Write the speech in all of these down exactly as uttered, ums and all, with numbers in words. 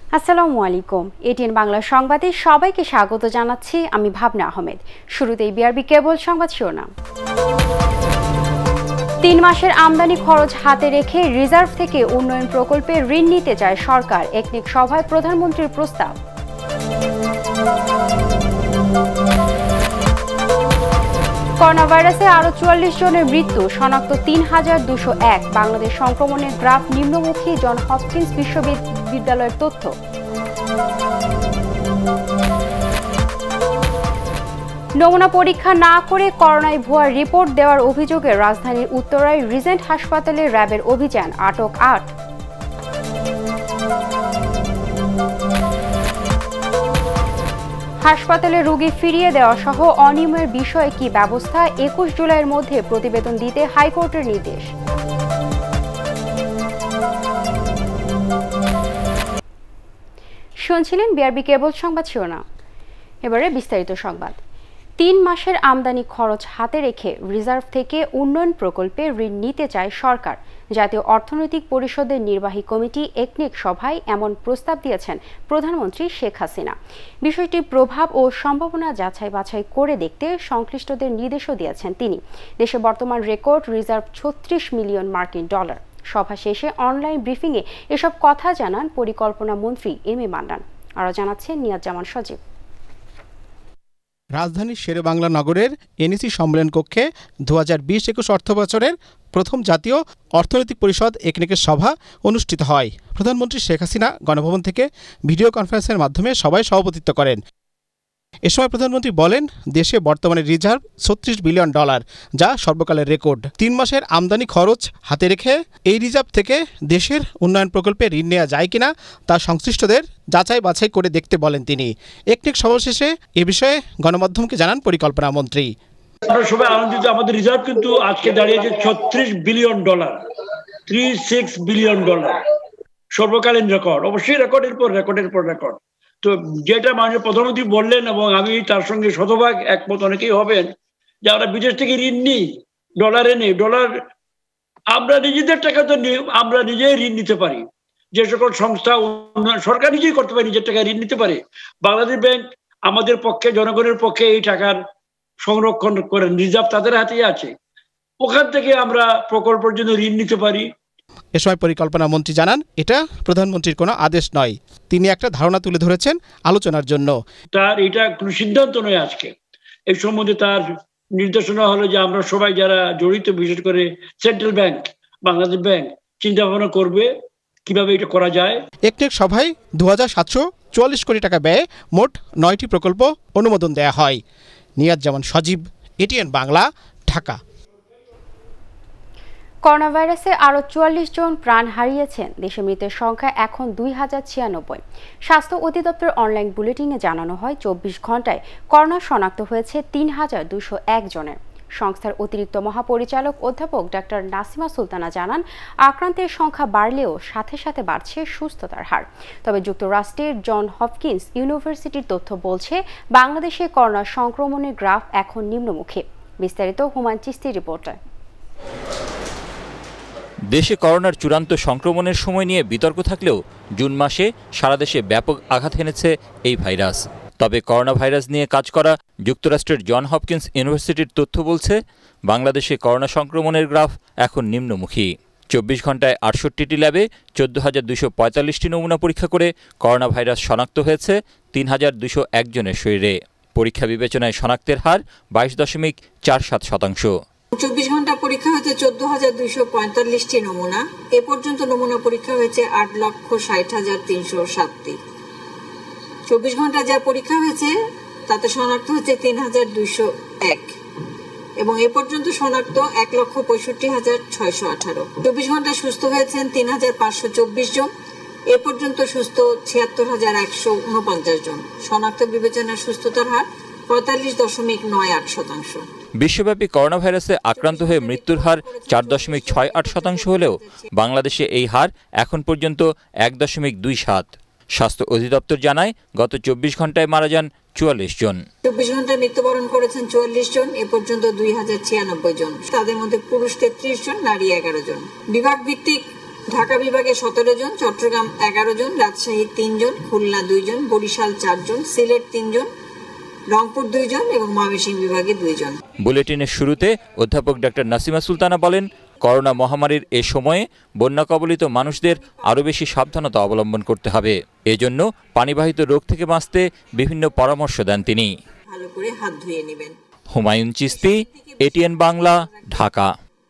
আসসালামু আলাইকুম। এটিএন বাংলা সংবাদে সবাইকে স্বাগত জানাচ্ছি আমি ভাবনা আহমেদ। শুরুতেই বিআরবি কেবল সংবাদ শিরোনাম। তিন মাসের আমদানি খরচ হাতে রেখে রিজার্ভ থেকে উন্নয়ন প্রকল্পে ঋণ নিতে চায় সরকার, একনেক সভায় প্রধানমন্ত্রীর প্রস্তাব। করোনা ভাইরাসে আরও চুয়াল্লিশ জনের মৃত্যু, শনাক্ত তিন হাজার দুশো এক। বাংলাদেশ সংক্রমণের গ্রাফ নিম্নমুখী, জন হপকিন্স বিশ্ববিদ্যালয়ের তথ্য। নমুনা পরীক্ষা না করে করোনায় ভুয়া রিপোর্ট দেওয়ার অভিযোগে রাজধানীর উত্তরায় রিজেন্ট হাসপাতালে র্যাবের অভিযান, আটক আট। হাসপাতালে রোগী ফিরিয়ে দেওয়া সহ অনিয়মের বিষয়ে কি ব্যবস্থা, একুশ জুলাইয়ের মধ্যে প্রতিবেদন দিতে হাইকোর্টের নির্দেশ। শুনছিলেন বিআরবি কেবল সংবাদ শিরোনাম। এবারে বিস্তারিত সংবাদ। তিন মাসের আমদানি খরচ হাতে রেখে রিজার্ভ থেকে উন্নয়ন প্রকল্পে ঋণ নিতে চায় সরকার। জাতীয় অর্থনৈতিক পরিষদের নির্বাহী কমিটি একনেক সভায় এমন প্রস্তাব দিয়েছেন প্রধানমন্ত্রী শেখ হাসিনা। বিষয়টির প্রভাব ও সম্ভাবনা যাচাই বাছাই করে দেখতে সংশ্লিষ্টদের নির্দেশও দিয়েছেন তিনি। দেশে বর্তমান রেকর্ড রিজার্ভ ছত্রিশ মিলিয়ন মার্কিন ডলার। সভা শেষে অনলাইন ব্রিফিংয়ে এসব কথা জানান পরিকল্পনা মন্ত্রী এম এ মান্নান। আরও জানাচ্ছেন নিয়াজ জামান সজীব। রাজধানীর শেরেবাংলা নগরের এনইসি সম্মেলন কক্ষে দু হাজার বিশ একুশ অর্থ বছরের প্রথম জাতীয় অর্থনৈতিক পরিষদ একনেকের সভা অনুষ্ঠিত হয়। প্রধানমন্ত্রী শেখ হাসিনা গণভবন থেকে ভিডিও কনফারেন্সের মাধ্যমে সভায় সভাপতিত্ব করেন। এ সময় প্রধানমন্ত্রী বলেন, দেশে বর্তমানে রিজার্ভ ছত্রিশ বিলিয়ন ডলার, যা সর্বকালের রেকর্ড। তিন মাসের আমদানি খরচ হাতে রেখে এই রিজার্ভ থেকে দেশের উন্নয়ন প্রকল্পে ঋণ নেওয়া যায় কিনা তা সংশ্লিষ্টদের যাচাই বাছাই করে দেখতে বলেন তিনি। একনেক সভা শেষে এ বিষয়ে গণমাধ্যমকে জানান পরিকল্পনা মন্ত্রী। আমরা সবাই আনন্দিত, আমাদের রিজার্ভ কিন্তু আজকে দাঁড়িয়েছে ছত্রিশ billion dollar, three six billion dollar, সর্বকালীন রেকর্ড। অবশ্যই রেকর্ডের পর রেকর্ডের পর রেকর্ড। তো যেটা মাননীয় প্রধানমন্ত্রী বললেন এবং আমি তার সঙ্গে শতভাগ একমত, অনেকেই হবেন যে আমরা বিদেশ থেকে ঋণ নিই, ডলারে নেই। ডলার আমরা নিজেদের টাকা তো নিই, আমরা নিজেই ঋণ নিতে পারি। যে সকল সংস্থা সরকার নিজেই করতে পারে, নিজের টাকায় ঋণ নিতে পারে। বাংলাদেশ ব্যাংক আমাদের পক্ষে, জনগণের পক্ষে এই টাকার সংরক্ষণ করেন, রিজার্ভ তাদের হাতেই আছে। ওখান থেকে আমরা প্রকল্পের জন্য ঋণ নিতে পারি। এ সময় পরিকল্পনা মন্ত্রী জানান, এটা প্রধানমন্ত্রীর কোনো আদেশ নয়, তিনি একটা ধারণা তুলে ধরেছেন আলোচনার জন্য। তার এটা কোনো সিদ্ধান্ত নয়, আজকে এই সম্বন্ধে তার নির্দেশনা হলো যে আমরা সবাই যারা জড়িত, বিশেষ করে সেন্ট্রাল ব্যাংক, বাংলাদেশ ব্যাংক চিন্তা ভাবনা করবে কিভাবে এটা করা যায়। একনেক সভায় দু হাজার সাতশো চুয়াল্লিশ কোটি টাকা ব্যয়ে মোট নয়টি প্রকল্প অনুমোদন দেয়া হয়। নিয়াজ জামান সজীব, এটিএন বাংলা, ঢাকা। করোনা ভাইরাসে আরও চুয়াল্লিশ জন প্রাণ হারিয়েছেন। দেশে মৃতের সংখ্যা এখন দুই হাজার ছিয়ানব্বই। স্বাস্থ্য অধিদপ্তর অনলাইন বুলেটিনে জানানো হয়, চব্বিশ ঘন্টায় করোনা শনাক্ত হয়েছে তিন হাজার দুশো এক জনের। সংস্থার অতিরিক্ত মহাপরিচালক অধ্যাপক ডাক্তার নাসিমা সুলতানা জানান, আক্রান্তের সংখ্যা বাড়লেও সাথে সাথে বাড়ছে সুস্থতার হার। তবে যুক্তরাষ্ট্রের জন হপকিন্স ইউনিভার্সিটির তথ্য বলছে, বাংলাদেশে করোনা সংক্রমণের গ্রাফ এখন নিম্নমুখী। বিস্তারিত হুমায়ুন চিস্তির রিপোর্টে। দেশে করোনার চূড়ান্ত সংক্রমণের সময় নিয়ে বিতর্ক থাকলেও জুন মাসে সারা দেশে ব্যাপক আঘাত হেনেছে এই ভাইরাস। তবে করোনা ভাইরাস নিয়ে কাজ করা যুক্তরাষ্ট্রের জন হপকিন্স ইউনিভার্সিটির তথ্য বলছে, বাংলাদেশে করোনা সংক্রমণের গ্রাফ এখন নিম্নমুখী। চব্বিশ ঘন্টায় আটষট্টিটি ল্যাবে চোদ্দ হাজার দুশো পঁয়তাল্লিশটি নমুনা পরীক্ষা করে করোনা ভাইরাস শনাক্ত হয়েছে তিন হাজার দুশো এক জনের শরীরে। পরীক্ষা বিবেচনায় শনাক্তের হার বাইশ দশমিক চার সাত শতাংশ। চব্বিশ ঘন্টা পরীক্ষা হয়েছে চোদ্দ হাজার দুইশো পঁয়তাল্লিশটি নমুনা। এ পর্যন্ত নমুনা পরীক্ষা হয়েছে আট লক্ষ ষাট হাজার তিনশো সাতটি। চব্বিশ ঘন্টা যা পরীক্ষা হয়েছে তাতে শনাক্ত হচ্ছে তিন হাজার দুইশো এক এবং এ পর্যন্ত শনাক্ত এক লক্ষ পঁয়ষট্টি হাজার ছয়শো আঠারো। চব্বিশ ঘন্টায় সুস্থ হয়েছেন তিন হাজার পাঁচশো চব্বিশ জন। এ পর্যন্ত সুস্থ ছিয়াত্তর হাজার একশো উনপঞ্চাশ জন। শনাক্ত বিবেচনার সুস্থতার হার পঁয়তাল্লিশ দশমিক নয় আট শতাংশ। বিশ্বব্যাপী করোনা ভাইরাসে আক্রান্ত হয়ে মৃত্যুর হার চার দশমিক ছয় আট শতাংশ হলেও বাংলাদেশে এই হার এখন পর্যন্ত এক দশমিক দুই সাত। স্বাস্থ্য অধিদপ্তর জানায়, গত চব্বিশ ঘন্টায় মারা যান চুয়াল্লিশ জন। চব্বিশ ঘন্টায় মৃত্যুবরণ করেছেন চুয়াল্লিশ জন। এ পর্যন্ত দুই হাজার ছিয়ানব্বই জন। তাদের মধ্যে পুরুষ তেত্রিশ জন, নারী এগারো জন। বিভাগ ভিত্তিক ঢাকা বিভাগে সতেরো জন, চট্টগ্রাম এগারো জন, রাজশাহী তিন জন, খুলনা দুই জন, বরিশাল চার জন, সিলেট তিন জন, রংপুর দুই জন এবং ময়মনসিংহ বিভাগে দুই জন। বুলেটিনের শুরুতে অধ্যাপক ডাক্তার নাসিমা সুলতানা বলেন, করোনা মহামারীর এ সময়ে বন্যা কবলিত মানুষদের আরও বেশি সাবধানতা অবলম্বন করতে হবে। এজন্য পানিবাহিত রোগ থেকে বাঁচতে বিভিন্ন পরামর্শ দেন তিনি। ভালো করে হাত ধুয়ে নেবেন। হুমায়ুন চিস্তি, এটিএন বাংলা, ঢাকা।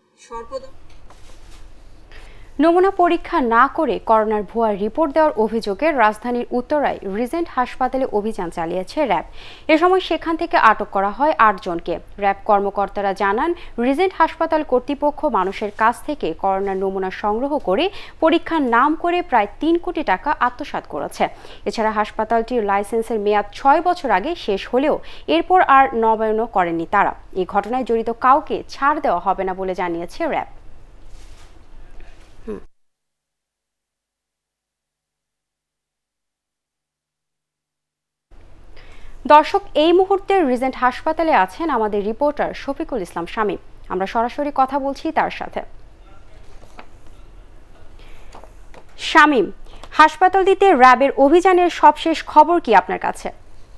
নমুনা পরীক্ষা না করে করোনার ভুয়া রিপোর্ট দেওয়ার অভিযোগে রাজধানীর উত্তরায় রিজেন্ট হাসপাতালে অভিযান চালিয়েছে র্যাব। এ সময় সেখান থেকে আটক করা হয় আট জনকে। র্যাব কর্মকর্তারা জানান, রিজেন্ট হাসপাতাল কর্তৃপক্ষ মানুষের কাছ থেকে করোনার নমুনা সংগ্রহ করে পরীক্ষার নাম করে প্রায় তিন কোটি টাকা আত্মসাৎ করেছে। এছাড়া হাসপাতালটির লাইসেন্সের মেয়াদ ছয় বছর আগে শেষ হলেও এরপর আর নবায়নও করেননি তারা। এই ঘটনায় জড়িত কাউকে ছাড় দেওয়া হবে না বলে জানিয়েছে র্যাব। দর্শক, এই মুহূর্তে রিজেন্ট হাসপাতালে আছেন আমাদের রিপোর্টার শফিকুল ইসলাম শামীম। আমরা সরাসরি কথা বলছি তার সাথে। শামীম, হাসপাতালটিতে র্যাবের অভিযানের সবশেষ খবর কি আপনার কাছে?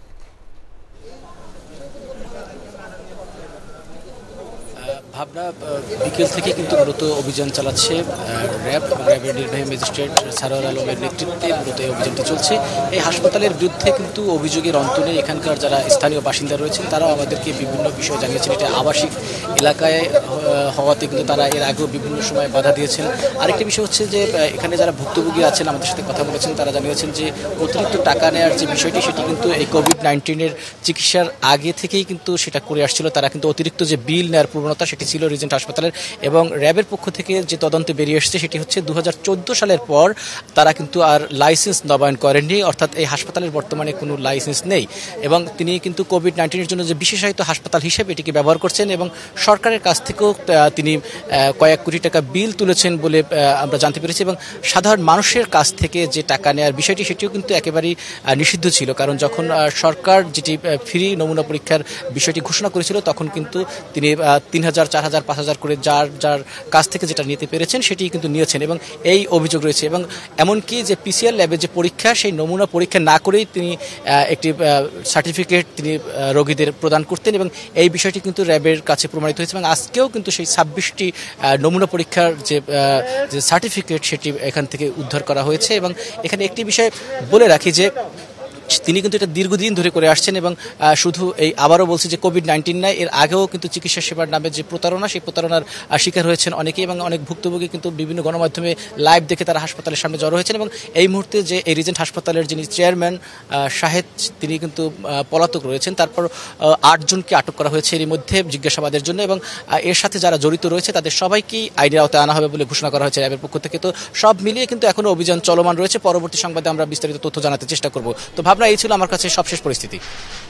ভাবনা বিকেল থেকে কিন্তু মূলত অভিযান চালাচ্ছে র্যাব এবং র্যাবের নির্বাহী ম্যাজিস্ট্রেট সারোয়ার আলমের নেতৃত্বে মূলত এই অভিযানটি চলছে। এই হাসপাতালের বিরুদ্ধে কিন্তু অভিযোগের অন্ত নেই। এখানকার যারা স্থানীয় বাসিন্দা রয়েছেন তারাও আমাদেরকে বিভিন্ন বিষয় জানিয়েছেন। এটা আবাসিক এলাকায় হওয়াতে কিন্তু তারা এর আগেও বিভিন্ন সময় বাধা দিয়েছেন। আরেকটি বিষয় হচ্ছে যে এখানে যারা ভুক্তভোগী আছেন আমাদের সাথে কথা বলেছেন, তারা জানিয়েছেন যে অতিরিক্ত টাকা নেওয়ার যে বিষয়টি সেটি কিন্তু এই কোভিড নাইন্টিনের চিকিৎসার আগে থেকেই কিন্তু সেটা করে আসছিল। তারা কিন্তু অতিরিক্ত যে বিল নেওয়ার প্রবণতা সেটি ছিল রিজেন্ট হাসপাতালের, এবং র্যাবের পক্ষ থেকে যে তদন্তে বেরিয়ে এসেছে সেটি হচ্ছে দু হাজার চোদ্দো সালের পর তারা কিন্তু আর লাইসেন্স নবায়ন করেননি, অর্থাৎ এই হাসপাতালের বর্তমানে কোনো লাইসেন্স নেই। এবং তিনি কিন্তু কোভিড নাইন্টিনের জন্য যে বিশেষায়িত হাসপাতাল হিসেবে এটিকে ব্যবহার করছেন এবং সরকারের কাছ থেকেও তিনি কয়েক কোটি টাকা বিল তুলেছেন বলে আমরা জানতে পেরেছি। এবং সাধারণ মানুষের কাছ থেকে যে টাকা নেওয়ার বিষয়টি সেটিও কিন্তু একেবারেই নিষিদ্ধ ছিল, কারণ যখন সরকার যেটি ফ্রি নমুনা পরীক্ষার বিষয়টি ঘোষণা করেছিল তখন কিন্তু তিনি তিন হাজার চার হাজার পাঁচ হাজার করে যার যার কাছ থেকে যেটা নিতে পেরেছেন সেটি কিন্তু নিয়েছেন এবং এই অভিযোগ রয়েছে। এবং এমনকি যে পিসিআর ল্যাবের যে পরীক্ষা সেই নমুনা পরীক্ষা না করেই তিনি একটি সার্টিফিকেট তিনি রোগীদের প্রদান করতেন এবং এই বিষয়টি কিন্তু র্যাবের কাছে প্রমাণিত হয়েছে। এবং আজকেও কিন্তু সেই ছাব্বিশটি নমুনা পরীক্ষার যে যে সার্টিফিকেট সেটি এখান থেকে উদ্ধার করা হয়েছে। এবং এখানে একটি বিষয় বলে রাখি যে তিনি কিন্তু এটা দীর্ঘদিন ধরে করে আসছেন এবং শুধু এই আবারও বলছি যে কোভিড নাইন্টিন নয়, এর আগেও কিন্তু চিকিৎসা সেবার নামে যে প্রতারণা সেই প্রতারণার শিকার হয়েছেন অনেকেই এবং অনেক ভুক্তভোগী কিন্তু বিভিন্ন গণমাধ্যমে লাইভ দেখে তারা হাসপাতালের সামনে জড়ো হয়েছেন। এবং এই মুহূর্তে যে এই রিজেন্ট হাসপাতালের যিনি চেয়ারম্যান শাহেদ তিনি কিন্তু পলাতক রয়েছেন। তারপর আটজনকে আটক করা হয়েছে এর মধ্যে জিজ্ঞাসাবাদের জন্য এবং এর সাথে যারা জড়িত রয়েছে তাদের সবাইকেই আইনের আওতায় আনা হবে বলে ঘোষণা করা হয়েছে র্যাবের পক্ষ থেকে। তো সব মিলিয়ে কিন্তু এখনো অভিযান চলমান রয়েছে। পরবর্তী সংবাদে আমরা বিস্তারিত তথ্য জানাতে চেষ্টা করব। তো ভাবনা এই ছিল আমার কাছে সবশেষ পরিস্থিতি।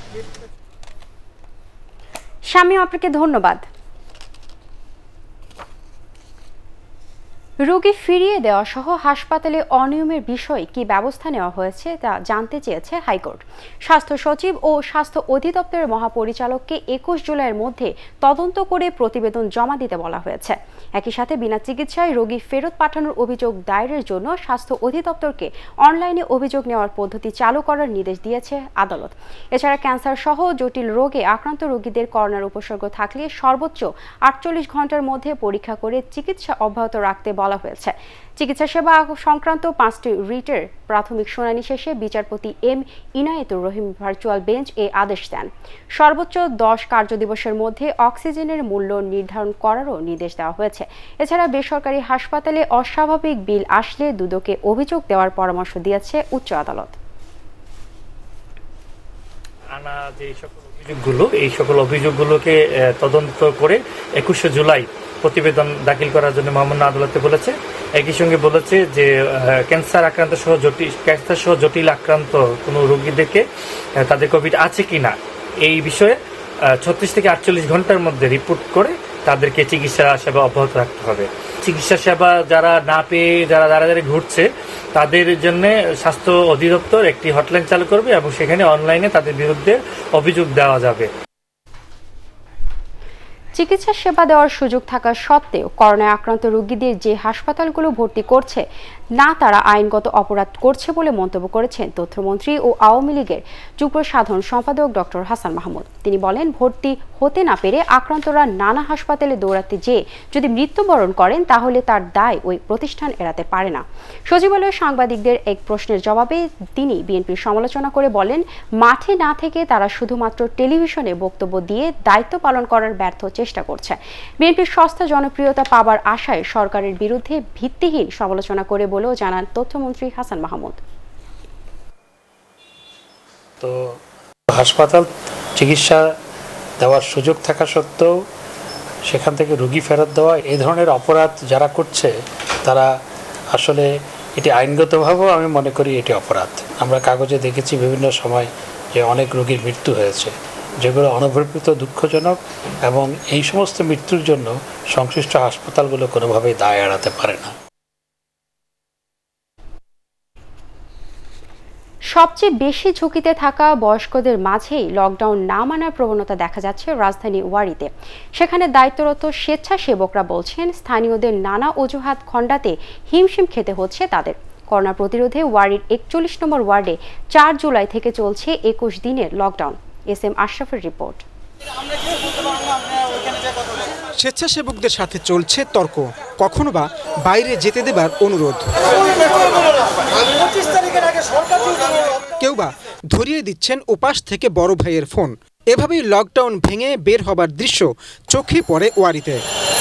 শামীম, আপনাকে ধন্যবাদ। রোগী ফিরিয়ে দেওয়া সহ হাসপাতালে অনিয়মের বিষয়ে কি ব্যবস্থা নেওয়া হয়েছে তা জানতে চেয়েছে হাইকোর্ট। স্বাস্থ্য সচিব ও স্বাস্থ্য অধিদপ্তরের মহাপরিচালককে একুশ জুলাইয়ের মধ্যে তদন্ত করে প্রতিবেদন জমা দিতে বলা হয়েছে। একই সাথে বিনা চিকিৎসায় রোগী ফেরত পাঠানোর অভিযোগ দায়েরের জন্য স্বাস্থ্য অধিদপ্তরকে অনলাইনে অভিযোগ নেওয়ার পদ্ধতি চালু করার নির্দেশ দিয়েছে আদালত। এছাড়া ক্যান্সার সহ জটিল রোগে আক্রান্ত রোগীদের করোনার উপসর্গ থাকলে সর্বোচ্চ আটচল্লিশ ঘন্টার মধ্যে পরীক্ষা করে চিকিৎসা অব্যাহত রাখতে বলা হয়েছে। চিকিৎসা সেবা সংক্রান্ত পাঁচটি রিটের প্রাথমিক শুনানি শেষে বিচারপতি M Inayetur Rahim virtual bench এ আদেশ দেন। সর্বোচ্চ দশ কার্যদিবসের মধ্যে অক্সিজেনের মূল্য নির্ধারণ করারও নির্দেশ দেওয়া হয়েছে। এছাড়া বেসরকারি হাসপাতালে অস্বাভাবিক বিল আসলে দুদকে অভিযোগ দেওয়ার পরামর্শ দিয়েছে উচ্চ আদালত। আনা যে সকল অভিযোগগুলো এই সকল অভিযোগগুলোকে তদন্ত করে একুশে জুলাই প্রতিবেদন দাখিল করার জন্য মহামান্য আদালতে বলেছে। একই সঙ্গে বলেছে যে ক্যান্সার আক্রান্ত সহ জটিল ক্যান্সার সহ জটিল আক্রান্ত কোনো রোগীদেরকে তাদের কোভিড আছে কিনা এই বিষয়ে ছত্রিশ থেকে আটচল্লিশ ঘন্টার মধ্যে রিপোর্ট করে তাদেরকে চিকিৎসা সেবা অব্যাহত রাখতে হবে। চিকিৎসা সেবা যারা না পেয়ে যারা দাঁড়াদাঁড়ি ঘুরছে তাদের জন্য স্বাস্থ্য অধিদপ্তর একটি হটলাইন চালু করবে এবং সেখানে অনলাইনে তাদের বিরুদ্ধে অভিযোগ দেওয়া যাবে। চিকিৎসা সেবা দেওয়ার সুযোগ থাকা সত্ত্বেও করোনায় আক্রান্ত রোগীদের যে হাসপাতালগুলো ভর্তি করছে না তারা আইনগত অপরাধ করছে বলে মন্তব্য করেছেন তথ্যমন্ত্রী ও আওয়ামী লীগের যুগ্ম সাধারণ সম্পাদক ডক্টর হাসান মাহমুদ। তিনি বলেন, ভর্তি হতে না পেরে আক্রান্তরা নানা হাসপাতালে দৌড়াতে যেয়ে যদি মৃত্যুবরণ করেন তাহলে তার দায় ওই প্রতিষ্ঠান এড়াতে পারে না। সচিবালয়ে সাংবাদিকদের এক প্রশ্নের জবাবে তিনি বিএনপির সমালোচনা করে বলেন, মাঠে না থেকে তারা শুধুমাত্র টেলিভিশনে বক্তব্য দিয়ে দায়িত্ব পালন করার ব্যর্থ চেষ্টা করছে। বিএনপির সস্তা জনপ্রিয়তা পাবার আশায় সরকারের বিরুদ্ধে ভিত্তিহীন সমালোচনা করে বলেও জানান তথ্যমন্ত্রী হাসান মাহমুদ। তো হাসপাতাল চিকিৎসা দেওয়ার সুযোগ থাকা সত্ত্বেও সেখান থেকে রোগী ফেরত দেওয়া, এই ধরনের অপরাধ যারা করছে তারা আসলে এটি আইনগতভাবেও আমি মনে করি এটি অপরাধ। আমরা কাগজে দেখেছি বিভিন্ন সময় যে অনেক রোগীর মৃত্যু হয়েছে, যেগুলো অনভিপ্রেত দুঃখজনক, এবং এই সমস্ত মৃত্যুর জন্য সংশ্লিষ্ট হাসপাতালগুলো কোনোভাবেই দায় এড়াতে পারে না। সবচেয়ে বেশি ঝুঁকিতে থাকা বয়স্কদের মাঝেই লকডাউন না মানার প্রবণতা দেখা যাচ্ছে রাজধানী ওয়ারীতে। সেখানে দায়িত্বরত স্বেচ্ছাসেবকরা বলছেন, স্থানীয়দের নানা অজুহাত খণ্ডাতে হিমশিম খেতে হচ্ছে তাদের। করোনা প্রতিরোধে ওয়ারীর একচল্লিশ নম্বর ওয়ার্ডে চার জুলাই থেকে চলছে একুশ দিনের লকডাউন। এস এম আশরাফের রিপোর্ট। স্বেচ্ছাসেবকদের সাথে চলছে তর্ক, কখনো বা বাইরে যেতে দেবার অনুরোধ, কেউ বা ধরিয়ে দিচ্ছেন ওপাশ থেকে বড় ভাইয়ের ফোন। এভাবেই লকডাউন ভেঙে বের হবার দৃশ্য চোখে পড়ে ওয়ারীতে।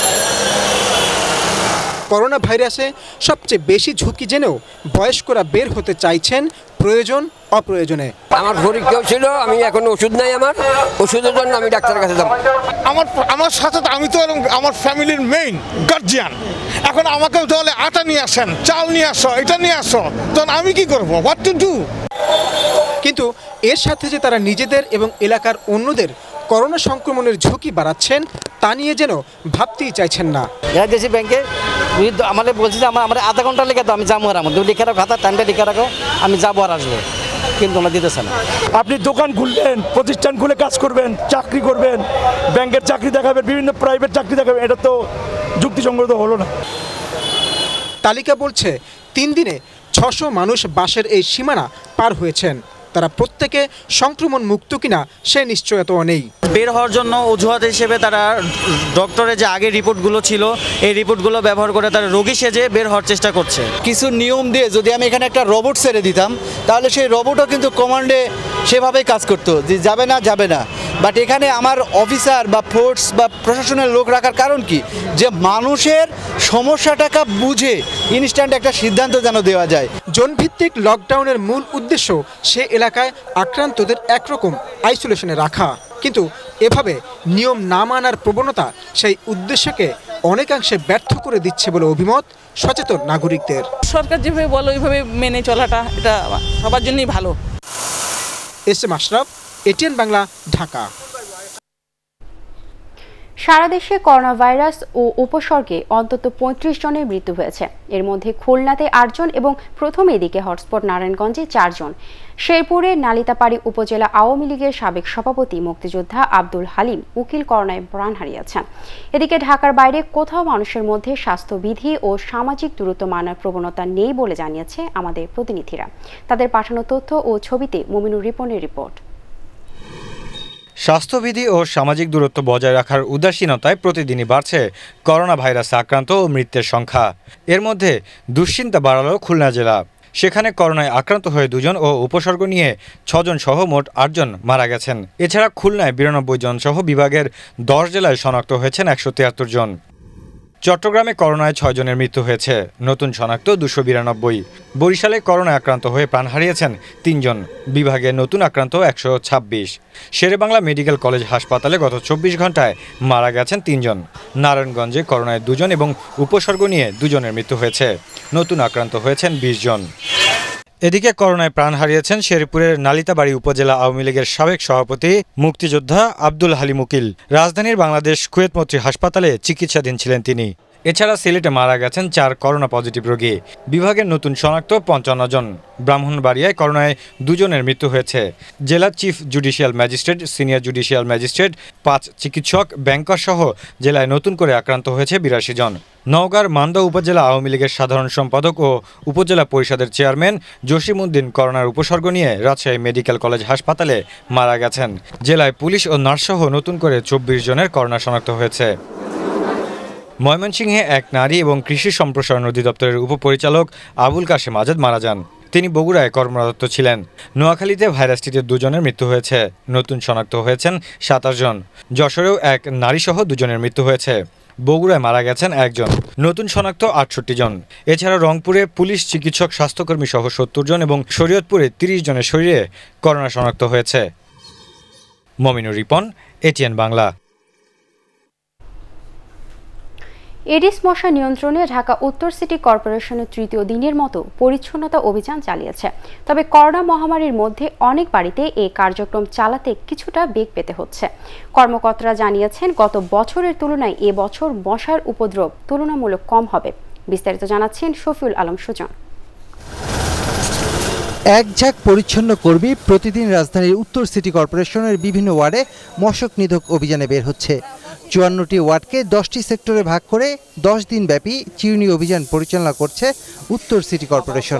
করোনা ভাইরাসে সবচেয়ে বেশি ঝুঁকি জেনেও বয়স্করা বের হতে চাইছেন প্রয়োজন অপ্রয়োজনে। আমার পরীক্ষাও ছিল, আমি এখন ওষুধ নাই, আমার ওষুধের জন্য আমি ডাক্তারের কাছে যাব। আমার আমার সাথে তো আমি তো আমার ফ্যামিলির মেইন গার্জিয়ান, এখন আমাকেও তাহলে আটা নিয়ে আসেন, চাল নিয়ে আসো, এটা নিয়ে আসো, তখন আমি কি করবো? What to do? কিন্তু এর সাথে যে তারা নিজেদের এবং এলাকার অন্যদের করোনা সংক্রমণের ঝুঁকি বাড়াচ্ছেন তা নিয়ে যেন ভাবতেই চাইছেন না। দেশি ব্যাংকে আমাদের বলছি যে আমার আমার আধা ঘন্টা লেগে তো আমি যাবো, আর আমার লিখে রাখো, খাতা টাইমটা লিখে রাখো, আমি যাবো আর আসবো, কিন্তু আমরা দিতেছে না। আপনি দোকান খুলবেন, প্রতিষ্ঠান খুলে কাজ করবেন, চাকরি করবেন, ব্যাংকের চাকরি দেখাবেন, বিভিন্ন প্রাইভেট চাকরি দেখাবেন, এটা তো যুক্তিসঙ্গত হলো না। তালিকা বলছে তিন দিনে ছশো মানুষ বাসের এই সীমানা পার হয়েছেন। তারা প্রত্যেকে সংক্রমণ মুক্ত কিনা সে নিশ্চয়তাও নেই। বের হওয়ার জন্য অজুহাত হিসেবে তারা ডক্টরের যে আগের রিপোর্টগুলো ছিল এই রিপোর্টগুলো ব্যবহার করে তারা রোগী সেজে বের হওয়ার চেষ্টা করছে। কিছু নিয়ম দিয়ে যদি আমি এখানে একটা রোবট ছেড়ে দিতাম তাহলে সেই রোবটও কিন্তু কমান্ডে সেভাবেই কাজ করতো যে যাবে না যাবে না, বাট এখানে আমার অফিসার বা ফোর্স বা প্রশাসনের লোক রাখার কারণ কি, যে মানুষের সমস্যাটাকে বুঝে ইনস্ট্যান্ট একটা সিদ্ধান্ত যেন দেওয়া যায়। জোনভিত্তিক লকডাউনের মূল উদ্দেশ্য সে এলাকায় আক্রান্তদের একরকম আইসোলেশনে রাখা, কিন্তু এভাবে নিয়ম না মানার প্রবণতা সেই উদ্দেশ্যকে অনেকাংশে ব্যর্থ করে দিচ্ছে বলে অভিমত সচেতন নাগরিকদের। সরকার যেভাবে বলে ওইভাবে মেনে চলাটা এটা সবার জন্যই ভালো। S M Ashraf, ATN Bangla, Dhaka. সারা দেশে করোনা ভাইরাস ও উপসর্গে অন্তত পঁয়ত্রিশ জনের মৃত্যু হয়েছে। এর মধ্যে খুলনাতে আটজন এবং প্রথম এদিকে হটস্পট নারায়ণগঞ্জে চারজন। শেরপুরের নালিতাপাড়ি উপজেলা আওয়ামী লীগের সাবেক সভাপতি মুক্তিযোদ্ধা আব্দুল হালিম উকিল করোনায় প্রাণ হারিয়েছেন। এদিকে ঢাকার বাইরে কোথাও মানুষের মধ্যে স্বাস্থ্যবিধি ও সামাজিক দূরত্ব মানার প্রবণতা নেই বলে জানিয়েছে আমাদের প্রতিনিধিরা। তাদের পাঠানো তথ্য ও ছবিতে মুমিনুর রিপনের রিপোর্ট। স্বাস্থ্যবিধি ও সামাজিক দূরত্ব বজায় রাখার উদাসীনতায় প্রতিদিনই বাড়ছে করোনা ভাইরাসে আক্রান্ত ও মৃত্যুর সংখ্যা। এর মধ্যে দুশ্চিন্তা বাড়ালো খুলনা জেলা। সেখানে করোনায় আক্রান্ত হয়ে দুজন ও উপসর্গ নিয়ে ছজন সহ মোট আটজন মারা গেছেন। এছাড়া খুলনায় বিরানব্বই জন সহ বিভাগের দশ জেলায় শনাক্ত হয়েছেন একশো তিয়াত্তর জন। চট্টগ্রামে করোনায় ছয় জনের মৃত্যু হয়েছে, নতুন শনাক্ত দুশো বিরানব্বই। বরিশালে করোনায় আক্রান্ত হয়ে প্রাণ হারিয়েছেন তিনজন, বিভাগে নতুন আক্রান্ত একশো ছাব্বিশ। শেরেবাংলা মেডিকেল কলেজ হাসপাতালে গত চব্বিশ ঘন্টায় মারা গেছেন তিনজন। নারায়ণগঞ্জে করোনায় দুজন এবং উপসর্গ নিয়ে দুজনের মৃত্যু হয়েছে, নতুন আক্রান্ত হয়েছেন বিশ জন। এদিকে করোনায় প্রাণ হারিয়েছেন শেরপুরের নালিতাবাড়ি উপজেলা আওয়ামী লীগের সাবেক সভাপতি মুক্তিযোদ্ধা আব্দুল হালিম উকিল। রাজধানীর বাংলাদেশ কুয়েত মৈত্রী হাসপাতালে চিকিৎসাধীন ছিলেন তিনি। এছাড়া সিলেটে মারা গেছেন চার করোনা পজিটিভ রোগী। বিভাগের নতুন শনাক্ত পঞ্চান্ন জন। ব্রাহ্মণবাড়িয়ায় করোনায় দুজনের মৃত্যু হয়েছে। জেলা chief judicial magistrate, senior judicial magistrate, পাঁচ চিকিৎসক, ব্যাংকার সহ জেলায় নতুন করে আক্রান্ত হয়েছে বিরাশি জন। নওগাঁর মান্দা উপজেলা আওয়ামী লীগের সাধারণ সম্পাদক ও উপজেলা পরিষদের চেয়ারম্যান জসিম উদ্দিন করোনার উপসর্গ নিয়ে রাজশাহী মেডিকেল কলেজ হাসপাতালে মারা গেছেন। জেলায় পুলিশ ও নার্সসহ নতুন করে চব্বিশ জনের করোনা শনাক্ত হয়েছে। ময়মনসিংহে এক নারী এবং কৃষি সম্প্রসারণ অধিদপ্তরের উপপরিচালক আবুল কাশেম আজাদ মারা যান। তিনি বগুড়ায় কর্মরত ছিলেন। নোয়াখালীতে ভাইরাসটিতে দুজনের মৃত্যু হয়েছে। নতুন শনাক্ত হয়েছেন সাতাশ জন। যশোরেও এক নারীসহ দুজনের মৃত্যু হয়েছে। বগুড়ায় মারা গেছেন একজন। নতুন শনাক্ত আটষট্টি জন। এছাড়া রংপুরে পুলিশ, চিকিৎসক, স্বাস্থ্যকর্মী সহ সত্তর জন এবং শরীয়তপুরে তিরিশ জনের শরীরে করোনা শনাক্ত হয়েছে। মমিনুর রিপন, এটিএন বাংলা। এডিস মশা নিয়ন্ত্রণে ঢাকা উত্তর সিটি কর্পোরেশনের তৃতীয় দিনের মতো পরিচ্ছন্নতা অভিযান চালিয়েছে। তবে করোনা মহামারীর মধ্যে অনেক বাড়িতে এই কার্যক্রম চালাতে কিছুটা বেগ পেতে হচ্ছে। কর্মকর্তারা জানিয়েছেন, গত বছরের তুলনায় এ বছর মশার উপদ্রব তুলনামূলক কম হবে। বিস্তারিত জানাচ্ছেন শফিউল আলম সুজন। এক ঝাঁক পরিচ্ছন্ন কর্মী প্রতিদিন রাজধানীর উত্তর সিটি কর্পোরেশনের বিভিন্ন ওয়ার্ডে মশক নিধক অভিযানে বের হচ্ছে। চুয়ান্নটি ওয়ার্ডকে দশটি সেক্টরে ভাগ করে দশ দিন ব্যাপী চিরুনি অভিযান পরিচালনা করছে উত্তর সিটি কর্পোরেশন।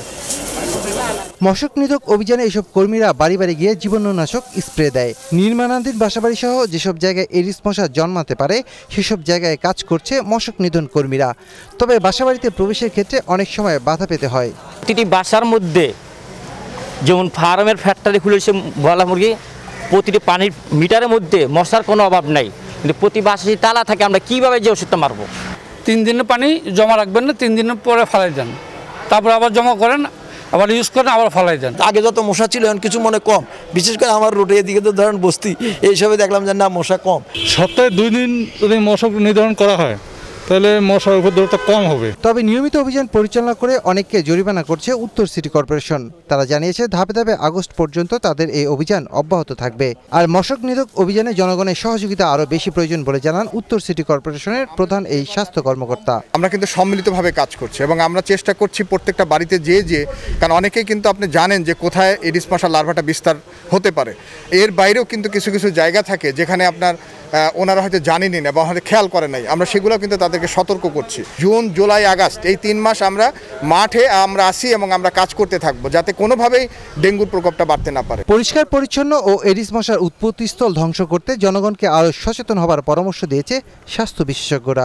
মশক নিধক অভিযানে এসব কর্মীরা বাড়ি বাড়ি গিয়ে জীবাণুনাশক স্প্রে দেয়। নির্মাণাধীন বাসাবাড়ি সহ যেসব জায়গায় এডিস মশা জন্মাতে পারে সেসব জায়গায় কাজ করছে মশক নিধন কর্মীরা। তবে বাসাবাড়িতে প্রবেশের ক্ষেত্রে অনেক সময় বাধা পেতে হয়। প্রতিটি বাসার মধ্যে যেমন ফার্মের ফ্যাক্টরি খুলেছে গলা মুরগি, প্রতিটি পানির মিটারের মধ্যে মশার কোনো অভাব নাই, কিন্তু প্রতি বাসায় তালা থাকে। আমরা কিভাবে যে ওষুধটা মারবো? তিন দিনের পানি জমা রাখবেন না, তিন দিনের পরে ফালাই দেন, তারপর আবার জমা করেন, আবার ইউজ করেন, আবার ফালাই দেন। আগে যত মশা ছিল এখন কিছু মনে কম, বিশেষ করে আমার রোডে এদিকে তো ধরেন বস্তি, এইসবে দেখলাম যে না মশা কম। সপ্তাহে দুই দিন যদি মশক নিধন করা হয় তাহলে মশার উপদ্রবটা কম হবে। তবে নিয়মিত অভিযান পরিচালনা করে অনেককে জরিমানা করছে উত্তর সিটি কর্পোরেশন। তারা জানিয়েছে ধাপে ধাপে আগস্ট পর্যন্ত তাদের এই অভিযান অব্যাহত থাকবে। আর মশক নিধক অভিযানে জনগণের সহযোগিতা আরও বেশি প্রয়োজন বলে জানান উত্তর সিটি কর্পোরেশনের প্রধান এই স্বাস্থ্য কর্মকর্তা। আমরা কিন্তু সম্মিলিতভাবে কাজ করছি এবং আমরা চেষ্টা করছি প্রত্যেকটা বাড়িতে যে যে কারণ অনেকেই কিন্তু আপনি জানেন যে কোথায় এডিস মশার লার্ভাটা বিস্তার হতে পারে। এর বাইরেও কিন্তু কিছু কিছু জায়গা থাকে যেখানে আপনার ওনারা হয়তো জানেনই না বা হয়তো খেয়াল করে নাই, আমরা সেগুলো কিন্তু তাদেরকে সতর্ক করছি। জুন, জুলাই, আগস্ট এই তিন মাস আমরা মাঠে আমরা আসি এবং আমরা কাজ করতে থাকবো যাতে কোনোভাবেই ডেঙ্গুর প্রকোপটা বাড়তে না পারে। পরিষ্কার পরিচ্ছন্ন ও এডিস মশার উৎপত্তিস্থল ধ্বংস করতে জনগণকে আরও সচেতন হবার পরামর্শ দিয়েছে স্বাস্থ্য বিশেষজ্ঞরা।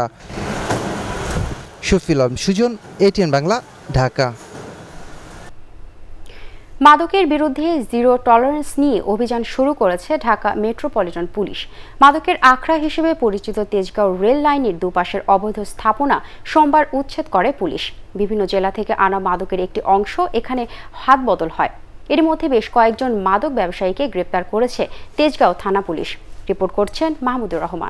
শফিউল আলম সুজন, এটিএন বাংলা, ঢাকা। মাদকের বিরুদ্ধে জিরো টলারেন্স নিয়ে অভিযান শুরু করেছে ঢাকা মেট্রোপলিটন পুলিশ। মাদকের আখড়া হিসেবে পরিচিত তেজগাঁও রেল লাইনের দুপাশের অবৈধ স্থাপনা সোমবার উচ্ছেদ করে পুলিশ। বিভিন্ন জেলা থেকে আনা মাদকের একটি অংশ এখানে হাত বদল হয়। এর মধ্যে বেশ কয়েকজন মাদক ব্যবসায়ীকে গ্রেপ্তার করেছে তেজগাঁও থানা পুলিশ। রিপোর্ট করছেন মাহমুদুর রহমান।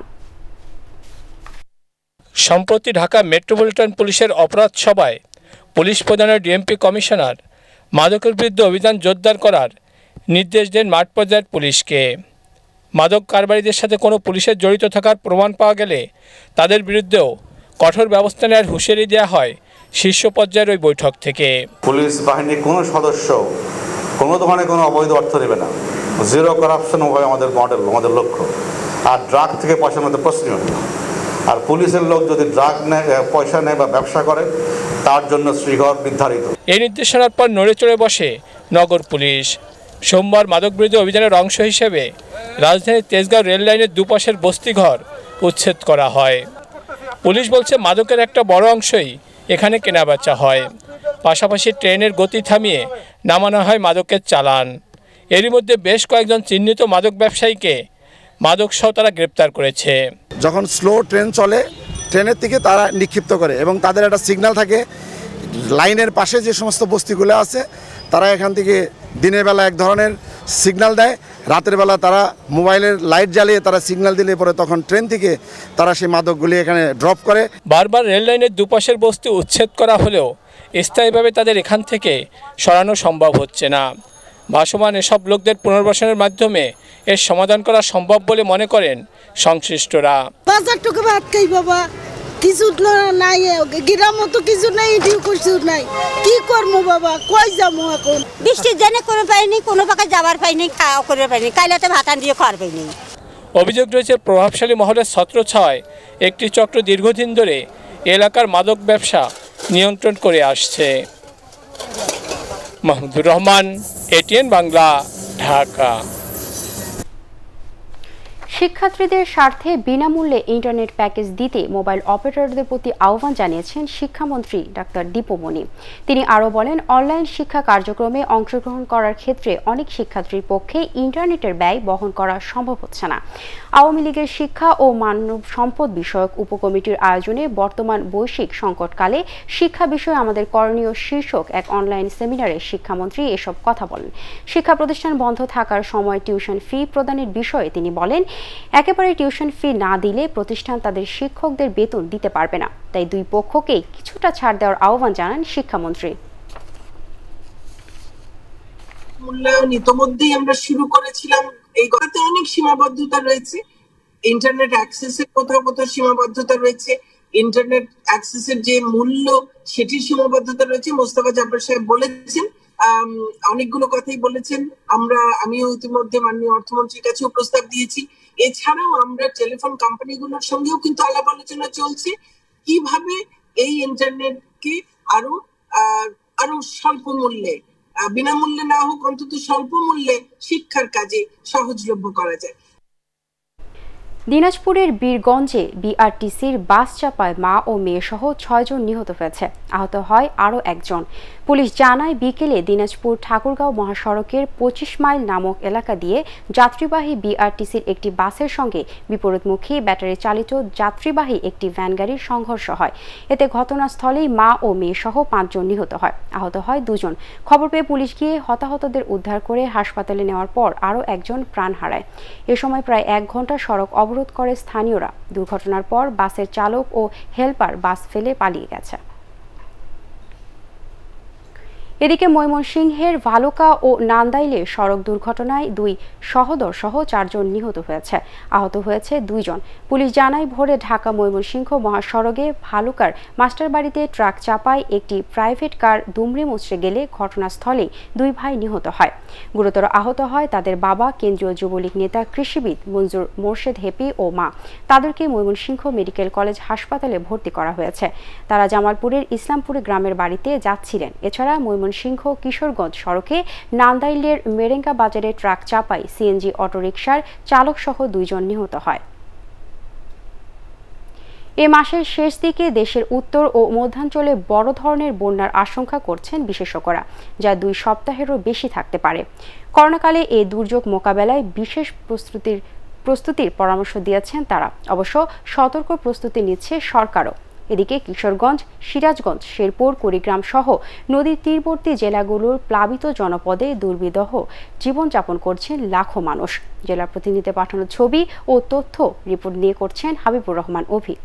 সম্প্রতি ঢাকা মেট্রোপলিটন পুলিশের অপরাধ সভায় পুলিশ প্রধানের ডিএমপি কমিশনার মাদকের বিরুদ্ধে অভিযান জোরদার করার নির্দেশ দেন মাঠ পর্যায়ের পুলিশকে। মাদক কারবারিদের সাথে কোনো পুলিশের জড়িত থাকার প্রমাণ পাওয়া গেলে তাদের বিরুদ্ধেও কঠোর ব্যবস্থা নেওয়ার হুঁশিয়ারি দেওয়া হয় শীর্ষ পর্যায়ের ওই বৈঠক থেকে। পুলিশ বাহিনীর কোনো সদস্য কোনো ধরনের কোনো অবৈধ অর্থ দেবে না। জিরো করাপশন হবে আমাদের মডেল, আমাদের লক্ষ্য। আর ড্রাগ থেকে পয়সার মধ্যে প্রশ্নই না। আর পুলিশের লোক যদি ড্রাগ নেয়, পয়সা নেয় বা ব্যবসা করে তার জন্য শ্রীঘর নির্ধারিত। এই নির্দেশনার পর নড়ে চড়ে বসে নগর পুলিশ। সোমবার মাদক বিরোধী অভিযানের অংশ হিসেবে রাজধানীর তেজগাঁও রেল লাইনের দুপাশের বস্তিঘর উচ্ছেদ করা হয়। পুলিশ বলছে মাদকের একটা বড় অংশই এখানে কেনাবেচা হয়। পাশাপাশি ট্রেনের গতি থামিয়ে নামানো হয় মাদকের চালান। এরই মধ্যে বেশ কয়েকজন চিহ্নিত মাদক ব্যবসায়ীকে মাদক সহ তারা গ্রেপ্তার করেছে। যখন স্লো ট্রেন চলে ট্রেনের থেকে তারা নিক্ষিপ্ত করে এবং তাদের একটা সিগন্যাল থাকে লাইনের পাশে যে সমস্ত বস্তিগুলো আছে তারা এখান থেকে দিনের বেলা এক ধরনের সিগন্যাল দেয়, রাতের বেলা তারা মোবাইলের লাইট জ্বালিয়ে তারা সিগন্যাল দিলে পরে তখন ট্রেন থেকে তারা সেই মাদকগুলি এখানে ড্রপ করে। বারবার রেল লাইনের দুপাশের বস্তি উচ্ছেদ করা হলেও স্থায়ীভাবে তাদের এখান থেকে সরানো সম্ভব হচ্ছে না। ভাসমান এসব লোকদের পুনর্বাসনের মাধ্যমে এর সমাধান করা সম্ভব বলে মনে করেন সংশ্লিষ্টরা। বাজারটুকু আটকাই বাবা কিছু নাই, গ্রামও তো কিছু নাই, এটিও কিছু নাই। কি করবো বাবা, কই যাবো এখন? বৃষ্টির জন্য কোনো পাইনি, কোনো পাকে যাবার পাইনি, খাওয়া করে পাইনি, কাইলাতে ভাত দিয়ে খাওয়ার পাইনি। অভিযোগ রয়েছে প্রভাবশালী মহলের ছত্রছায়ায় একটি চক্র দীর্ঘদিন ধরে এলাকার মাদক ব্যবসা নিয়ন্ত্রণ করে আসছে। মাহমুদুর রহমান, এটিএন বাংলা, ঢাকা। শিক্ষার্থীদের স্বার্থে বিনামূল্যে ইন্টারনেট প্যাকেজ দিতে মোবাইল অপারেটরদের প্রতি আহ্বান জানিয়েছেন শিক্ষামন্ত্রী ডাক্তার দীপমণি। তিনি আরও বলেন, অনলাইন শিক্ষা কার্যক্রমে অংশগ্রহণ করার ক্ষেত্রে অনেক শিক্ষার্থীর পক্ষে ইন্টারনেটের ব্যয় বহন করা সম্ভব হচ্ছে না। আওয়ামী লীগের শিক্ষা ও মানব সম্পদ বিষয়ক উপকমিটির আয়োজনে বর্তমান বৈশ্বিক সংকটকালে শিক্ষা বিষয়ে আমাদের করণীয় শীর্ষক এক অনলাইন সেমিনারে শিক্ষামন্ত্রী এসব কথা বলেন। শিক্ষা প্রতিষ্ঠান বন্ধ থাকার সময় টিউশন ফি প্রদানের বিষয়ে তিনি বলেন, একেবারে টিউশন ফি না দিলে প্রতিষ্ঠান তাদের শিক্ষকদের বেতন দিতে পারবে না। তাই দুই পক্ষকেই কিছুটা ছাড় দেওয়ার আহ্বান জানান শিক্ষামন্ত্রী। মূল্যায়ন ইতোমধ্যেই আমরা শুরু করেছিলাম। এই কথাতে অনেক সীমাবদ্ধতা রয়েছে, ইন্টারনেট অ্যাক্সেসের কোথাও কোথাও সীমাবদ্ধতা রয়েছে, ইন্টারনেট অ্যাক্সেসের যে মূল্য সেটির সীমাবদ্ধতা রয়েছে। মোস্তফা জাফর সাহেব বলেছেন, অনেকগুলো কথাই বলেছেন। আমরা আমিও ইতিমধ্যে মাননীয় অর্থমন্ত্রীর কাছেও প্রস্তাব দিয়েছি। এছাড়াও আমরা টেলিফোন কোম্পানিগুলোর সঙ্গেও কিন্তু আলাপ আলোচনা চলছে কিভাবে এই ইন্টারনেটকে আরো আরো স্বল্প মূল্যে, বিনামূল্যে না হোক অন্তত স্বল্প মূল্যে শিক্ষার কাজে সহজলভ্য করা যায়। দিনাজপুরের বীরগঞ্জে বিআরটিসির বাস চাপায় মা ও মেয়ে সহ ছয়জন নিহত হয়েছে, আহত হয় আরও একজন। পুলিশ জানায়, বিকেলে দিনাজপুর ঠাকুরগাঁও মহাসড়কের পঁচিশ মাইল নামক এলাকা দিয়ে যাত্রীবাহী বিআরটিসির একটি বাসের সঙ্গে বিপরীতমুখী ব্যাটারি চালিত যাত্রীবাহী একটি ভ্যান গাড়ির সংঘর্ষ হয়। এতে ঘটনাস্থলেই মা ও মেয়ে সহ পাঁচজন নিহত হয়, আহত হয় দুজন। খবর পেয়ে পুলিশ গিয়ে হতাহতদের উদ্ধার করে হাসপাতালে নেওয়ার পর আরও একজন প্রাণ হারায়। এ সময় প্রায় এক ঘন্টা সড়ক অবরোধ করে স্থানীয়রা। দুর্ঘটনার পর বাসের চালক ও হেলপার বাস ফেলে পালিয়ে গেছে। এদিকে ময়মনসিংহের ভালুকা ও নান্দাইলে সড়ক দুর্ঘটনায় দুই সহোদর সহ চারজন নিহত হয়েছে, আহত হয়েছে দুইজন। পুলিশ জানায়, ভোরে ঢাকা ময়মনসিংহ মহাসড়কে ভালুকার মাস্টারবাড়িতে ট্রাক চাপায় একটি প্রাইভেট কার দুমড়ে মুচড়ে গেলে ঘটনাস্থলেই দুই ভাই নিহত হয়। গুরুতর আহত হয় তাদের বাবা, কেন্দ্রীয় যুবলীগ নেতা কৃষিবিদ মঞ্জুর মোর্শেদ হেপি ও মা। তাদেরকে ময়মনসিংহ মেডিকেল কলেজ হাসপাতালে ভর্তি করা হয়েছে। তারা জামালপুরের ইসলামপুরে গ্রামের বাড়িতে যাচ্ছিলেন। এছাড়া ময়মনসিংহ কিশোরগঞ্জ সড়কে নান্দাইলের মেরেঙ্গা বাজারে ট্রাক চাপায় সিএনজি অটোরিকশার চালক সহ দুইজন নিহত হয়। এ মাসের শেষ দিকে দেশের উত্তর ও মধ্যাঞ্চলে বড় ধরনের বন্যার আশঙ্কা করছেন বিশেষজ্ঞরা, যা দুই সপ্তাহেরও বেশি থাকতে পারে। করোনাকালে এই দুর্যোগ মোকাবেলায় বিশেষ প্রস্তুতির প্রস্তুতির পরামর্শ দিয়েছেন তারা। অবশ্য সতর্ক প্রস্তুতি নিচ্ছে সরকারও। এদিকে কিশোরগঞ্জ, সিরাজগঞ্জ, শেরপুর, কুড়িগ্রাম সহ নদীর তীরবর্তী জেলাগুলোর প্লাবিত জনপদে দুর্বিধহ জীবনযাপন করছেন লাখো মানুষ। জেলা প্রতিনিধি পাঠানো ছবি ও তথ্য রিপোর্ট নিয়ে করছেন হাবিবুর রহমান অভি।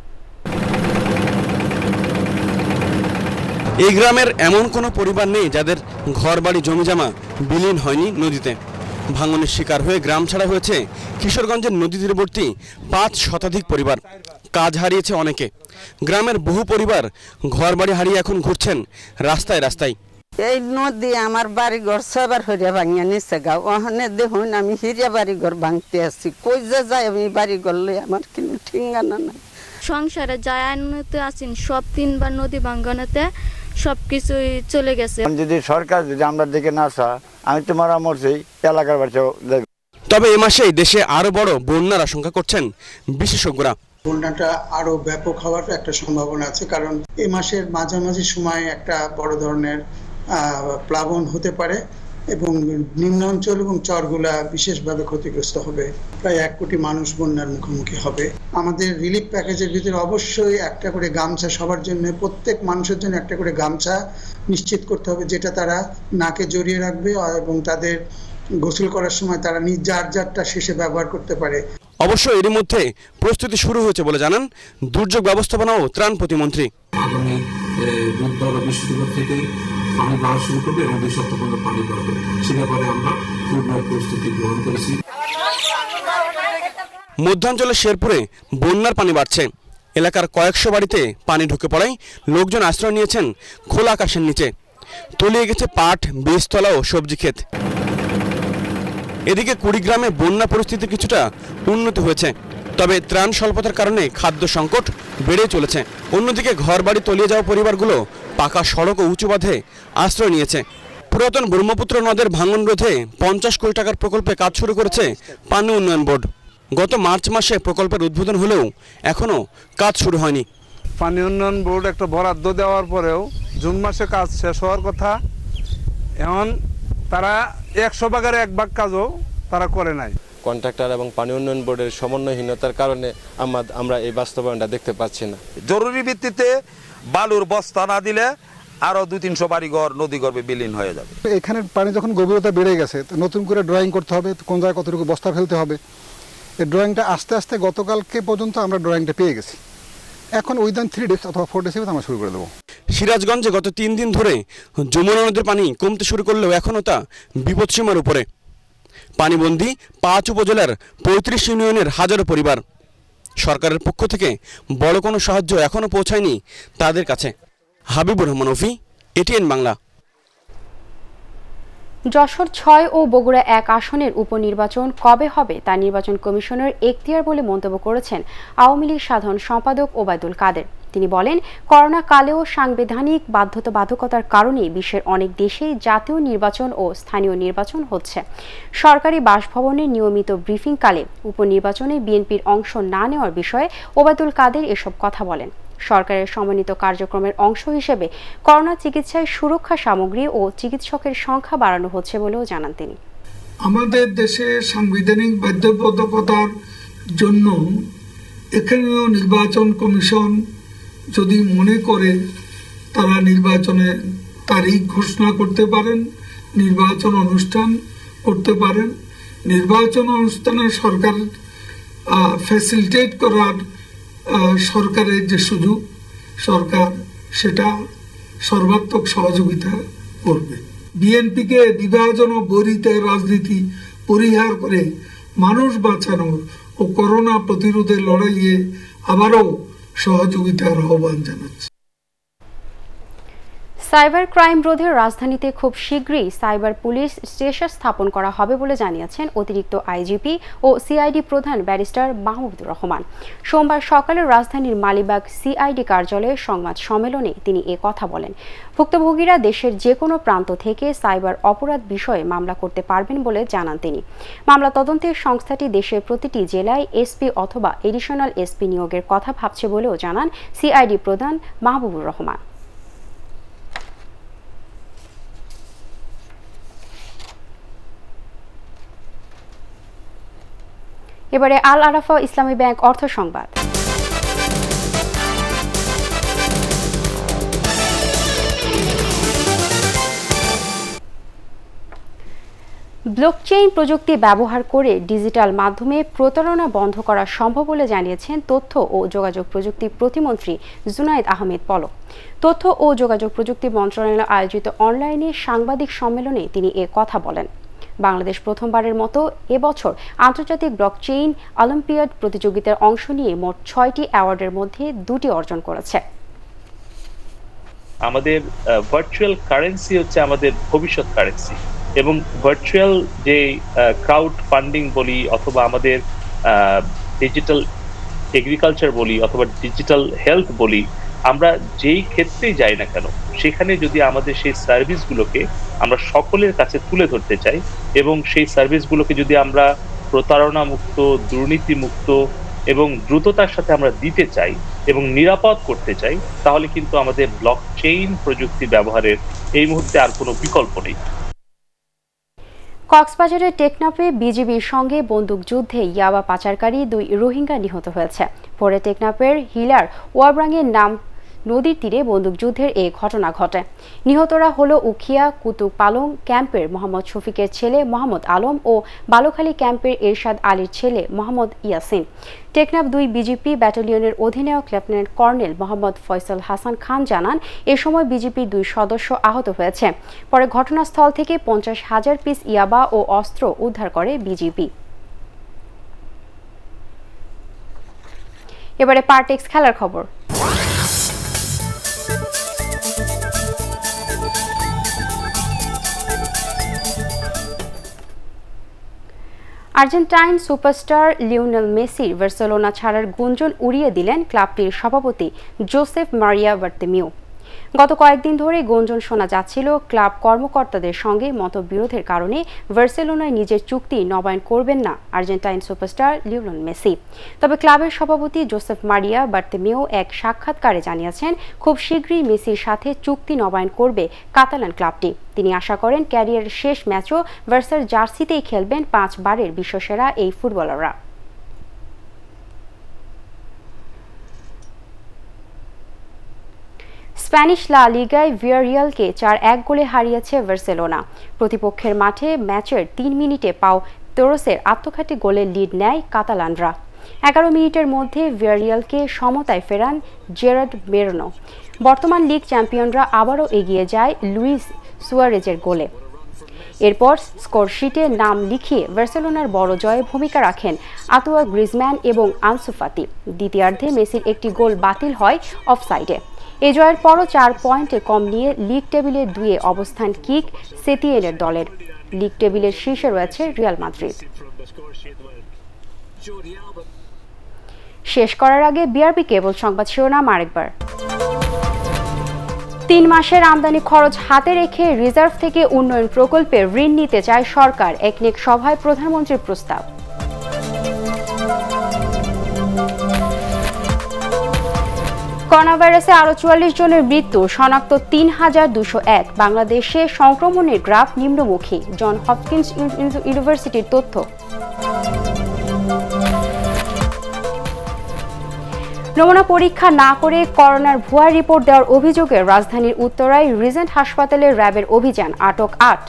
এই গ্রামের এমন কোনো পরিবার নেই যাদের ঘরবাড়ি জমিজমা বিলীন হয়নি নদীতে। ভাঙনের শিকার হয়ে গ্রাম ছাড়া হয়েছে কিশোরগঞ্জের নদী তীরবর্তী পাঁচ শতাধিক পরিবার। কাজ হারিয়েছে অনেকে। গ্রামের বহু পরিবার ঘরবাড়ি হারিয়ে এখন ঘুরছেন রাস্তায় রাস্তায়। এই নদী আমার বাড়ি ঘর সবার হরিয়া ভাঙিয়া নিচ্ছে গাও। ওখানে দেখুন আমি হিরিয়া বাড়ি ঘর ভাঙতে আসছি, কই যে যাই আমি বাড়ি ঘর লই আমার কিন্তু ঠিকানা নাই। সংসারে যায় আনতে আসেন সব তিনবার নদী ভাঙানোতে সবকিছুই চলে গেছে। যদি সরকার যদি আমরা দেখে না আসা, আমি তো মারা মরছি এলাকার বাচ্চা। তবে এ মাসেই দেশে আরো বড় বন্যার আশঙ্কা করছেন বিশেষজ্ঞরা। বন্যাটা আরো ব্যাপক হওয়ার একটা সম্ভাবনা আছে, কারণ এই মাসের মাঝামাঝি সময় একটা বড় ধরনের প্লাবন হতে পারে এবং নিম্নাঞ্চল এবং চরগুলা বিশেষভাবে ক্ষতিগ্রস্ত হবে। প্রায় এক কোটি মানুষ বন্যার মুখোমুখি হবে। আমাদের রিলিফ প্যাকেজের ভিতরে অবশ্যই একটা করে গামছা সবার জন্য, প্রত্যেক মানুষের জন্য একটা করে গামছা নিশ্চিত করতে হবে, যেটা তারা নাকে জড়িয়ে রাখবে এবং তাদের গোসল করার সময় তারা নিজ যার যারটা শেষে ব্যবহার করতে পারে। অবশ্য এরই মধ্যে প্রস্তুতি শুরু হয়েছে বলে জানান দুর্যোগ ব্যবস্থাপনা ও ত্রাণ প্রতিমন্ত্রী। পানি বাড়া শুরু করবে এবং দুই সপ্তাহ পর্যন্ত পানি বাড়বে, সে ব্যাপারে আমরা পূর্ণ প্রস্তুতি গ্রহণ করেছি। মধ্যাঞ্চলের শেরপুরে বন্যার পানি বাড়ছে। এলাকার কয়েকশো বাড়িতে পানি ঢুকে পড়ায় লোকজন আশ্রয় নিয়েছেন খোলা আকাশের নিচে। তলিয়ে গেছে পাট, বীজতলা ও সবজি ক্ষেত। এদিকে কুড়িগ্রামে বন্যা পরিস্থিতি কিছুটা উন্নতি হয়েছে, তবে ত্রাণ স্বল্পতার কারণে খাদ্য সংকট বেড়ে চলেছে। অন্যদিকে ঘরবাড়ি তলিয়ে যাওয়া পরিবারগুলো পাকা সড়ক ও উঁচু বাঁধে আশ্রয় নিয়েছে। পুরাতন ব্রহ্মপুত্র নদের ভাঙন রোধে পঞ্চাশ কোটি টাকার প্রকল্পে কাজ শুরু করেছে পানি উন্নয়ন বোর্ড। গত মার্চ মাসে প্রকল্পের উদ্বোধন হলেও এখনও কাজ শুরু হয়নি। পানি উন্নয়ন বোর্ড একটা বরাদ্দ দেওয়ার পরেও জুন মাসে কাজ শেষ হওয়ার কথা, এখন তারা একশো ভাগের এক ভাগ কাজও তারা করে নাই। কন্ট্রাক্টর এবং পানি উন্নয়ন বোর্ডের সমন্বয়হীনতার কারণে আমরা এই বাস্তবায়নটা দেখতে পাচ্ছি না। জরুরি ভিত্তিতে বালুর বস্তা না দিলে আরো দুই তিনশো বাড়িঘর নদী গর্ভে বিলীন হয়ে যাবে। এখানে পানি যখন গভীরতা বেড়ে গেছে, নতুন করে ড্রয়িং করতে হবে, কোন জায়গায় কতটুকু বস্তা ফেলতে হবে। এই ড্রয়িংটা আস্তে আস্তে গতকালকে পর্যন্ত আমরা ড্রয়িংটা পেয়ে গেছি। এখন উইদিন থ্রি ডেজ অথবা ফোর ডেজ আমরা শুরু করে দেবো। সিরাজগঞ্জে গত তিন দিন ধরে যমুনা নদীর পানি কমতে শুরু করলেও এখনও তা বিপদসীমার উপরে। পানিবন্দী পাঁচ উপজেলার পঁয়ত্রিশ ইউনিয়নের হাজারো পরিবার। সরকারের পক্ষ থেকে বড় কোনো সাহায্য এখনও পৌঁছায়নি তাদের কাছে। হাবিবুর রহমান অফি, এটিএন বাংলা। যশোর ছয় ও বগুড়া এক আসনের উপনির্বাচন কবে হবে তা নির্বাচন কমিশনের এখতিয়ার বলে মন্তব্য করেছেন আওয়ামী লীগ সাধারণ সম্পাদক ওবায়দুল কাদের। তিনি বলেন, করোনা কালেও সাংবিধানিক বাধ্যবাধকতার কারণে বিশ্বের অনেক দেশেই জাতীয় নির্বাচন ও স্থানীয় নির্বাচন হচ্ছে। সরকারি বাসভবনের নিয়মিত ব্রিফিংকালে উপনির্বাচনে বিএনপির অংশ না নেওয়ার বিষয়ে ওবায়দুল কাদের এসব কথা বলেন। সরকারের সমন্বিত কার্যক্রমের অংশ হিসেবে করোনা চিকিৎসায় সুরক্ষা সামগ্রী ও চিকিৎসকের সংখ্যা বাড়ানো হচ্ছে বলেও জানান তিনি। আমাদের দেশে সাংবিধানিক বাধ্যবাধকতার জন্য এখানেও নির্বাচন কমিশন যদি মনে করে তারা নির্বাচনের তারিখ ঘোষণা করতে পারেন, নির্বাচন অনুষ্ঠান করতে পারেন। নির্বাচন অনুষ্ঠানে সরকার ফ্যাসিলিটেট করার সরকারের যে সুযোগ, সরকার সেটা সর্বাত্মক সহযোগিতা করবে। বিএনপিকে বিভাজন ও বৈরিতার রাজনীতি পরিহার করে মানুষ বাঁচানোর ও করোনা প্রতিরোধের লড়াইয়ে আবারও সহযোগিতার আহ্বান জানাচ্ছে। সাইবার ক্রাইম রোধে রাজধানীতে খুব শীঘ্রই সাইবার পুলিশ স্টেশন স্থাপন করা হবে বলে জানিয়েছেন অতিরিক্ত আইজিপি ও সিআইডি প্রধান ব্যারিস্টার মাহমুদুর রহমান। সোমবার সকালে রাজধানীর মালিবাগ সিআইডি কার্যালয়ে সংবাদ সম্মেলনে তিনি এ কথা বলেন। ভুক্তভোগীরা দেশের যে কোনো প্রান্ত থেকে সাইবার অপরাধ বিষয়ে মামলা করতে পারবেন বলে জানান তিনি। মামলা তদন্তের সংস্থাটি দেশের প্রতিটি জেলায় এসপি অথবা এডিশনাল এসপি নিয়োগের কথা ভাবছে বলেও জানান সিআইডি প্রধান মাহবুবুর রহমান। এবারে আল আরাফা ইসলামী ব্যাংক অর্থ সংবাদ। ব্লকচেইন প্রযুক্তি ব্যবহার করে ডিজিটাল মাধ্যমে প্রতারণা বন্ধ করা সম্ভব বলে জানিয়েছেন তথ্য ও যোগাযোগ প্রযুক্তি প্রতিমন্ত্রী জুনায়েদ আহমেদ পলক। তথ্য ও যোগাযোগ প্রযুক্তি মন্ত্রণালয় আয়োজিত অনলাইনে সাংবাদিক সম্মেলনে তিনি এ কথা বলেন। বাংলাদেশ প্রথমবারের মতো এবছর আন্তর্জাতিক ব্লকচেইন অলিম্পিয়াড প্রতিযোগিতার অংশ নিয়ে মোট ছয়টি অ্যাওয়ার্ডের মধ্যে দুটি অর্জন করেছে। আমাদের ভার্চুয়াল কারেন্সি হচ্ছে আমাদের ভবিষ্যৎ কারেন্সি, এবং ভার্চুয়াল যে ক্রাউড ফান্ডিং বলি অথবা আমাদের ডিজিটাল এগ্রিকালচার বলি অথবা ডিজিটাল হেলথ বলি, আমরা যেই ক্ষেত্রেই যাই না কেন সেখানে যদি আমাদের সেই সার্ভিসগুলোকে আমরা সকলের কাছে তুলে ধরতে চাই এবং সেই সার্ভিসগুলোকে যদি আমরা প্রতারণা মুক্ত, দুর্নীতি মুক্ত এবং দ্রুততার সাথে আমরা দিতে চাই এবং নিরাপদ করতে চাই, তাহলে কিন্তু আমাদের ব্লকচেইন প্রযুক্তি ব্যবহারের এই মুহূর্তে আর কোনো বিকল্প নেই। কক্সবাজারের টেকনাফে বিজিবির সঙ্গে বন্দুকযুদ্ধে ইয়াবা পাচারকারী দুই রোহিঙ্গা নিহত হয়েছে। পরে টেকনাফের হিলার ওয়াবরাঙের নাম নদীর তীরে বন্দুকযুদ্ধের এই ঘটনা ঘটে। নিহতরা হলো উখিয়া কুতুব পালং ক্যাম্পের মোহাম্মদ শফিকের ছেলে মোহাম্মদ আলম ও বালুখালী ক্যাম্পের এরশাদ আলীর ছেলে মোহাম্মদ ইয়াসিন। টেকনাফ দুই বিজিপি ব্যাটালিয়নের অধিনায়ক লেফটেন্যান্ট কর্নেল মোহাম্মদ ফয়সাল হাসান খান জানান, এ সময় বিজিপির দুই সদস্য আহত হয়েছে। পরে ঘটনাস্থল থেকে পঞ্চাশ হাজার পিস ইয়াবা ও অস্ত্র উদ্ধার করে বিজিবি। এবারে পারটেক্স খেলার খবর। Argentine superstar Lionel Messi Barcelona ছাড়ার গুঞ্জন উড়িয়ে দিলেন ক্লাবটির সভাপতি জোসেফ মারিয়া বার্তেমিউ। গত কয়েকদিন ধরে গুঞ্জন শোনা যাচ্ছিল ক্লাব কর্মকর্তাদের সঙ্গে মতবিরোধের কারণে বার্সেলোনায় নিজের চুক্তি নবায়ন করবেন না আর্জেন্টাইন সুপারস্টার লিওনেল মেসি। তবে ক্লাবের সভাপতি জোসেফ মারিয়া বার্তেমিউ এক সাক্ষাৎকারে জানিয়েছেন খুব শীঘ্রই মেসির সাথে চুক্তি নবায়ন করবে কাতালান ক্লাবটি। তিনি আশা করেন ক্যারিয়ারের শেষ ম্যাচও বার্সার জার্সিতেই খেলবেন পাঁচবারের বিশ্বসেরা এই ফুটবলাররা। স্প্যানিশ লা লিগায় ভিয়ারিয়ালকে চার এক গোলে হারিয়েছে বার্সেলোনা। প্রতিপক্ষের মাঠে ম্যাচের তিন মিনিটে পাও তোরসের আত্মঘাতী গোলে লিড নেয় কাতালানরা। এগারো মিনিটের মধ্যে ভিয়ারিয়ালকে সমতায় ফেরান জেরার্ড মেরনো। বর্তমান লিগ চ্যাম্পিয়নরা আবারও এগিয়ে যায় লুইস সুয়ারেজের গোলে। এরপর স্কোরশিটে নাম লিখিয়ে বার্সেলোনার বড় জয়ে ভূমিকা রাখেন আতোয়া গ্রিজম্যান এবং আনসু ফাতি। দ্বিতীয়ার্ধে মেসির একটি গোল বাতিল হয় অফসাইডে। এই জয়ের পরও চার পয়েন্টে কম নিয়ে লিগ টেবিলের দুয়ে অবস্থান কিক সেতিয়েনের দলের। লিগ টেবিলের শীর্ষে রয়েছে রিয়াল মাদ্রিদ। শেষ করার আগে বিআরবি কেবল সংবাদ শিরোনাম আরেকবার। তিন মাসের আমদানি খরচ হাতে রেখে রিজার্ভ থেকে উন্নয়ন প্রকল্পে ঋণ নিতে চায় সরকার, একনেক সভায় প্রধানমন্ত্রীর প্রস্তাব। করোনা ভাইরাসে আরো চুয়াল্লিশ জনের মৃত্যু, শনাক্ত তিন হাজার দুশো এক। বাংলাদেশে সংক্রমণের গ্রাফ নিম্নমুখী, জন হপকিন্স ইউনিভার্সিটির তথ্য। নমুনা পরীক্ষা না করে করোনার ভুয়া রিপোর্ট দেওয়ার অভিযোগে রাজধানীর উত্তরায় রিজেন্ট হাসপাতালে র্যাবের অভিযান, আটক আট।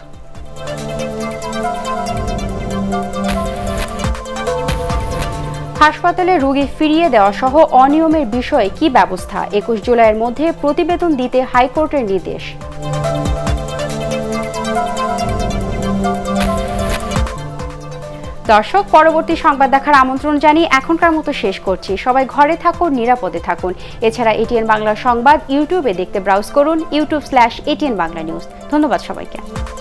হাসপাতালে রোগী ফিরিয়ে দেওয়া সহ অনিয়মের বিষয়ে কি ব্যবস্থা, একুশ জুলাইয়ের মধ্যে প্রতিবেদন দিতে হাইকোর্টের নির্দেশ। দর্শক, পরবর্তী সংবাদ দেখার আমন্ত্রণ জানিয়ে এখনকার মতো শেষ করছি। সবাই ঘরে থাকুন, নিরাপদে থাকুন। এছাড়া এটিএন বাংলা সংবাদ ইউটিউবে দেখতে ব্রাউজ করুন YouTube slash ATN Bangla news. ধন্যবাদ সবাইকে।